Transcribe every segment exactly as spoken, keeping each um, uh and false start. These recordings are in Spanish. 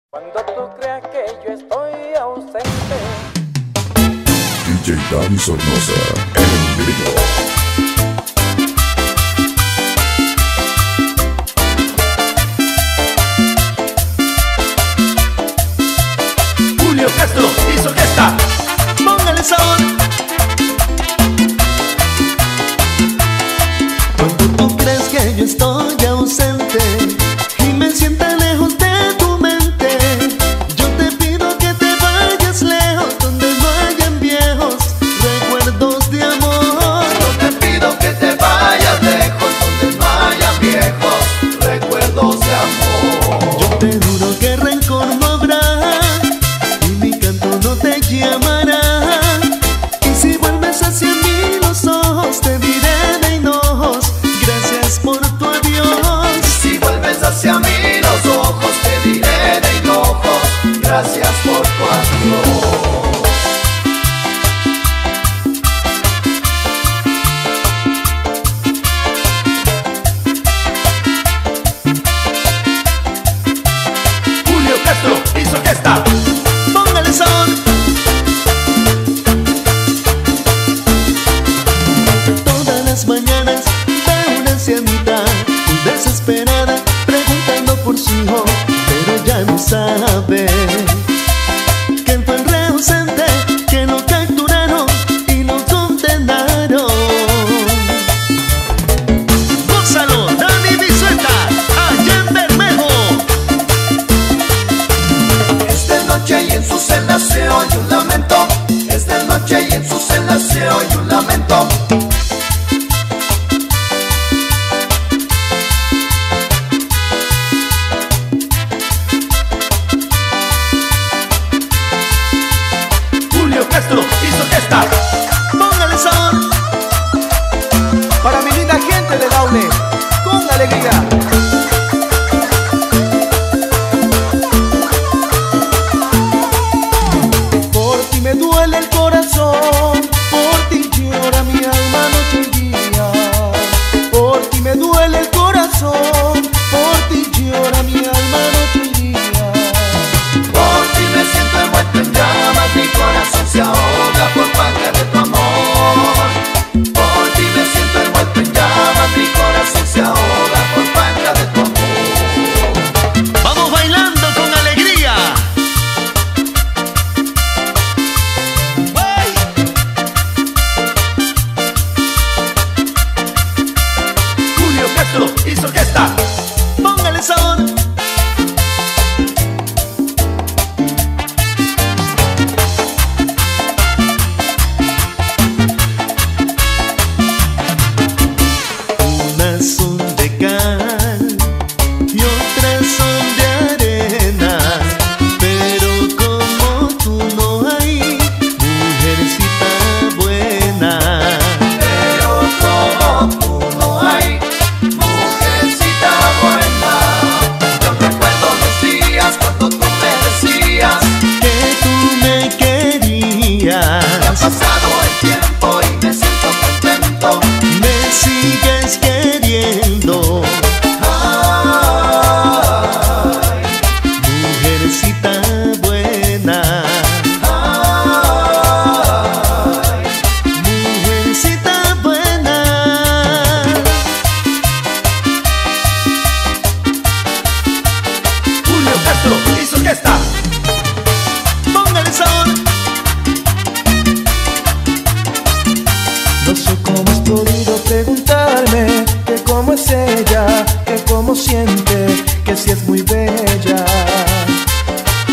Cuando tú creas que yo estoy ausente, D J Dani Sornosa en vivo. Julio Castro hizo orquesta. Póngale sabor. Cuando tú crees que yo estoy ausente y me sienta lejos de tu mente, yo te pido que te vayas lejos, donde no hayan viejos recuerdos de amor. Yo te pido que te vayas lejos, donde no hayan viejos recuerdos de amor. Yo te juro que rencor no habrá y mi canto no te llamará. Y si vuelves hacia mí los ojos te diré de hinojos, gracias por tu adiós. Si vuelves hacia mí los ojos te diré de hinojos, gracias por tu adiós. Julio Castro hizo orquesta. Póngale sabor. Todas las mañanas veo una ancianita muy desesperada preguntando por su hijo, pero ya no sabe que él fue el rey ausente, que lo capturaron y lo condenaron. ¡Gózalo! Dani Bisueta, allá en Bermejo. Es de noche y en su celda se oye un lamento. Es de noche y en su celda se oye un lamento. Julio Castro hizo orquesta. Póngale sabor. para mi linda gente de Daule, con alegría. Por ti me duele el corazón, por ti llora mi alma noche y día. Por ti me duele el corazón, por ti llora mi alma noche y día. Por ti me siento envuelto en llamas, mi corazón se ahoga por falta de tu amor. Por ti me siento envuelto en llamas, mi corazón se ahoga por falta de tu amor. Vamos bailando con alegría. ¡Ay! Julio Castro hizo orquesta. Póngale sabor. Unas son de cal y otras son de arena, pero como tú no hay mujercita buena. Pero como tú no hay mujercita buena. Yo recuerdo los días cuando tú me decías Que tú me querías, que ha pasado el tiempo y me siento contento. me sigues queriendo, Ay, mujercita buena, ay. mujercita buena. Julio Castro hizo orquesta. Póngale sabor. No sé cómo has podido preguntarme que cómo es ella, que cómo siente, que si es muy bella.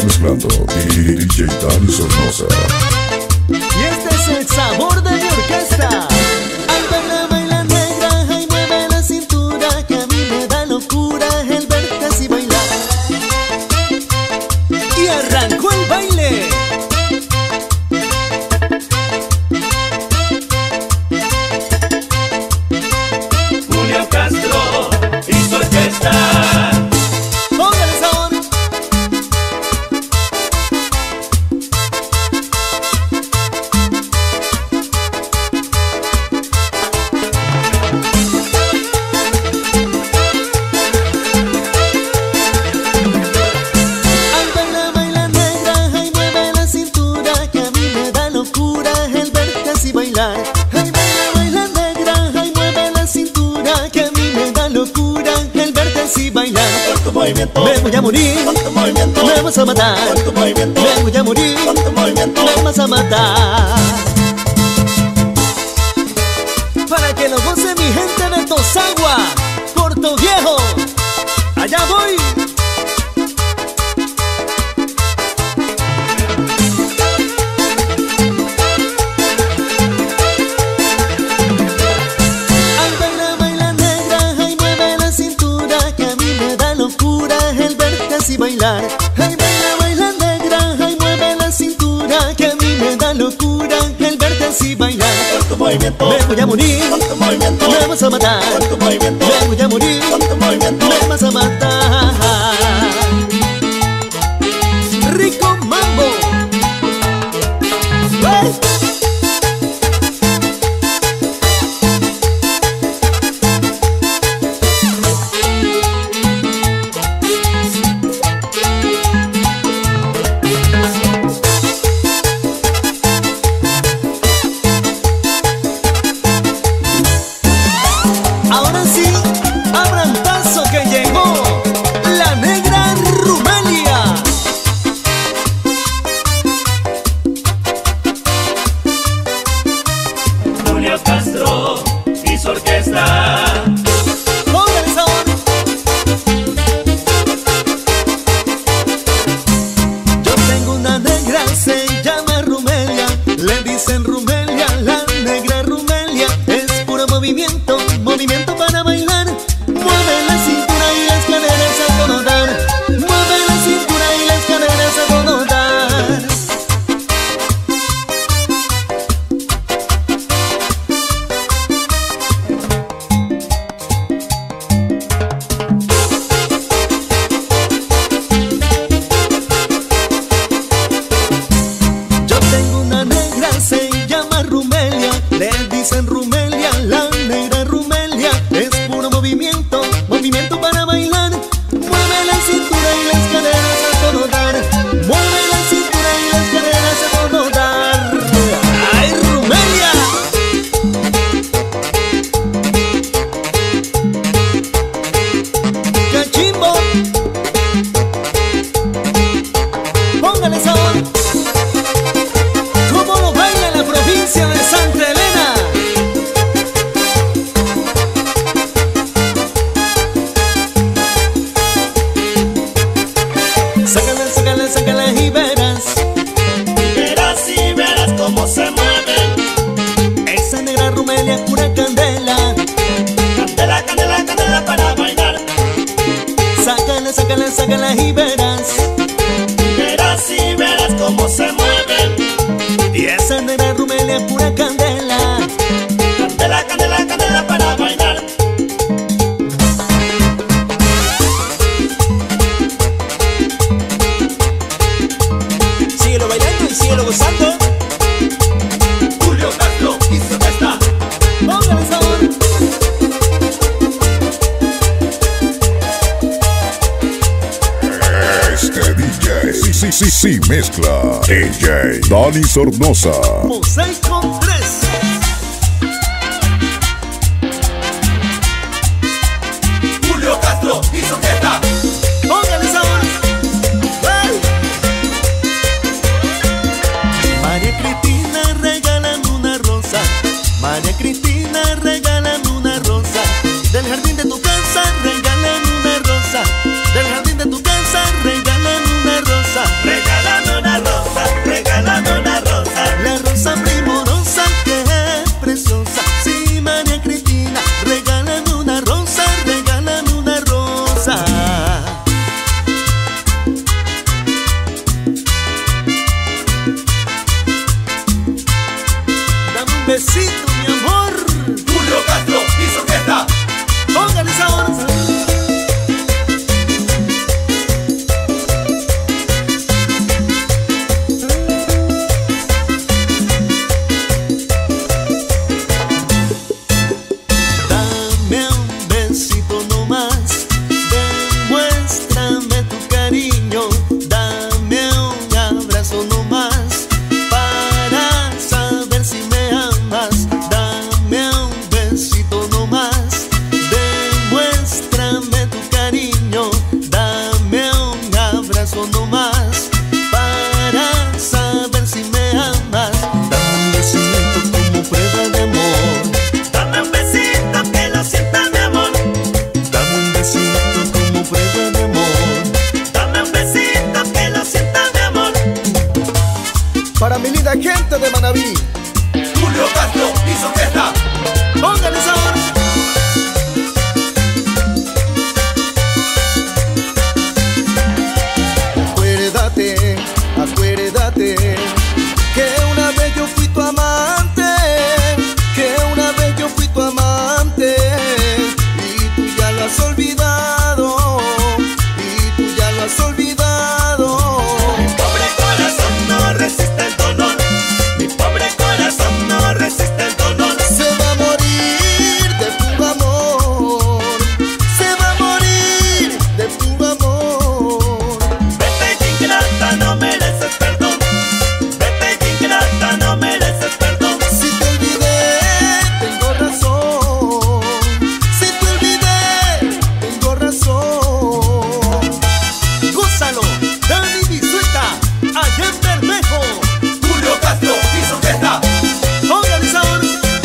mezclando D J Dani Sornosa. Y este es el sabor de mi orquesta. Ay, baila, baila negra, ay, mueve la cintura, que a mí me da locura el verte así bailar. Y arrancó el baile. Julio Castro y su orquesta. Póngale sabor. Ay, baila, baila negra, ay, mueve la cintura, que a mí me da locura el verte así bailar. Ay, baila, baila negra, ay, mueve la cintura, que a mí me da locura el verte así bailar. Con tu movimiento, Me voy a morir, con tu movimiento, me vas a matar. con tu movimiento, Me voy a morir, con tu movimiento. me vas a matar. Para que lo goce mi gente de Tosagua, Puerto Viejo, allá voy. Ay, baila, baila negra, ay, mueve la cintura, que a mí me da locura el verte así bailar. Ay, baila, baila negra, ay, mueve la cintura, que a mí me da locura el verte así bailar. Con tu movimiento, Me voy a morir, con tu movimiento, me vas a matar. con tu movimiento, Me voy a morir, con tu movimiento. me vas a matar. Rico mambo. ¡Hey! Ahora sí, abran paso que llegó la negra Rumelia. Julio Castro y su orquesta. Póngale sabor. Yo tengo una negra, se llama Rumelia. Le dicen Rumelia, la negra Rumelia. Es puro movimiento, movimiento para bailar. Mueve la cintura y las caderas a todo dar. Mueve la cintura y las caderas a todo dar. Yo tengo una negra, se llama Rumelia. Le dicen Rumelia, la negra Rumelia. Es puro movimiento, movimiento para bailar. Mueve la cintura y las caderas a todo dar. Mueve la cintura y las caderas a todo dar. ¡Ay, Rumelia! ¡Cachimbo! Póngale sabor. ¿Cómo lo baila la provincia de Santa Elena? Sácala, sácala, sácala y verás. Verás y verás cómo se mueve. Esa negra Rumelia pura candela. Candela, candela, candela para bailar. Sácala, sácala, sácala y verás. Verás y verás cómo se mueve. Y esa negra Rumelia pura candela. Candela, candela, candela para bailar. Síguelo bailando y síguelo gozando. Julio Castro y su orquesta. Póngale sabor. Este D J, sí, sí, sí, sí, mezcla. D J Dani Sornosa. Mosaico tres. Julio Castro y su orquesta. Póngale sabor. ¡Hey! María Cristina, regálame una rosa. María Cristina, regálame una rosa. Del jardín de tu casa, regálame una rosa. Del jardín de tu casa, regálame una rosa. besito, mi amor. Julio Castro y su orquesta. Póngale sabor. Dame un besito nomás, demuéstrame tu cariño. Dame un abrazo nomás para saber si me amas. Dame un besito nomás, demuéstrame tu cariño. Dame un abrazo nomás para saber si me amas. Dame un besito como prueba de amor. Dame un besito que lo sienta mi amor. Dame un besito como prueba de amor. Dame un besito que lo sienta mi amor. Para mi linda gente de Manabí, Julio Castro y su orquesta. Póngale sabor. acuérdate, acuérdate que una vez yo fui tu amante, que una vez yo fui tu amante y tú ya lo has olvidado, y tú ya lo has olvidado. Mi pobre corazón no resiste el dolor. Mi pobre corazón no resiste el dolor. Se va a morir de tu amor, se va a morir de tu amor. Vete ingrata, no mereces perdón. Vete ingrata, no mereces perdón. Si te olvidé, tengo razón. Si te olvidé, tengo razón. Gózalo, Dani Bisueta, allá en Bermejo. Julio Castro y su orquesta. Póngale sabor.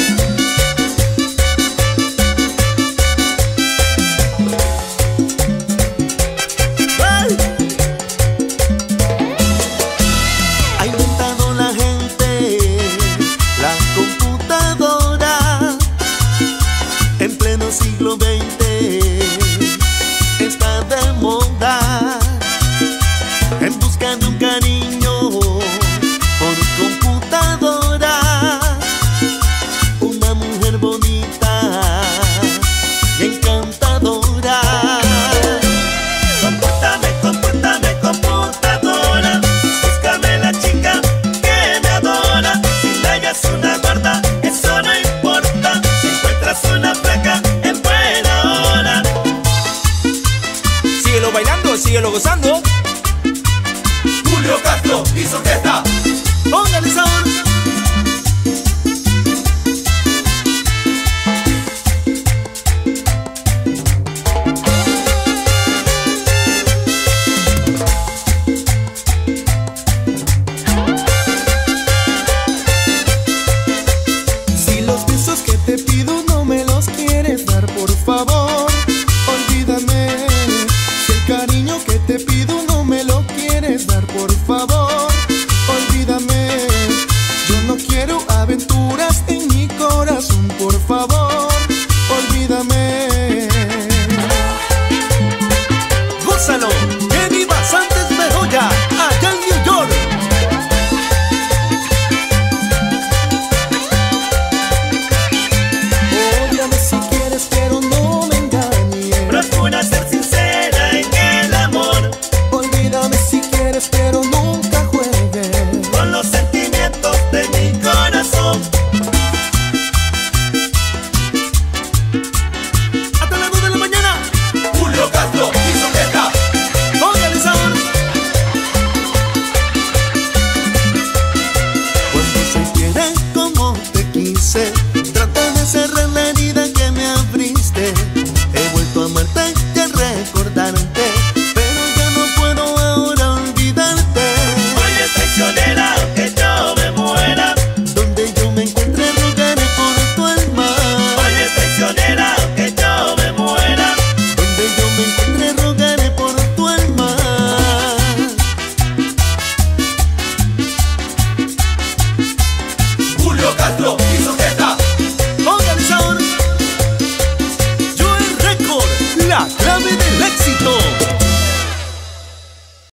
¡Ay! Ha inventado la gente la computadora en pleno siglo veinte. Está de moda en busca de un cariño por computadora. Una mujer bonita y encantadora. Compórtame, compórtame, computadora. Búscame la chica que me adora. Si la hallas una gorda, eso no importa. Si encuentras una flaca, en buena hora. Síguelo bailando, síguelo gozando. Julio Castro y su orquesta. Póngale sabor. Si los besos que te pido no me los quieres dar, por favor, olvídame. Si el cariño que te pido no me lo quieres dar, por favor, olvídame. Yo no quiero aventuras en mi corazón, por favor, olvídame. Gózalo, que viva Santos Bedoya, allá en New York. Óyame si quieres, pero no me engañes. Procura ser sincera en el amor. Olvídame si quieres, pero no